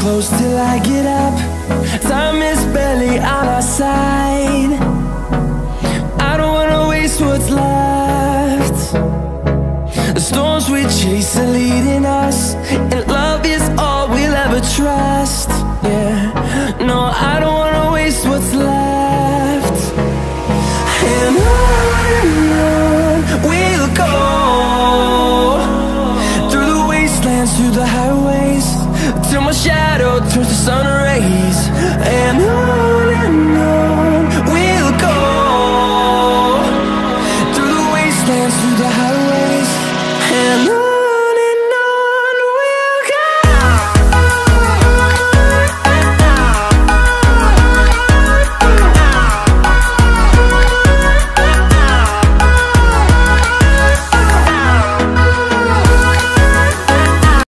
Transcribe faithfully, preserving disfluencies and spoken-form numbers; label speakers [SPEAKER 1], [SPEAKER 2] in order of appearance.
[SPEAKER 1] close till I get up. Time is barely on our side. I don't wanna waste what's left. The storms we chase are leading us, and love is all we'll ever trust. Yeah, no, I don't wanna waste what's left. And on and on we'll go, through the wastelands, through the highways, till my shadow turns to sun rays.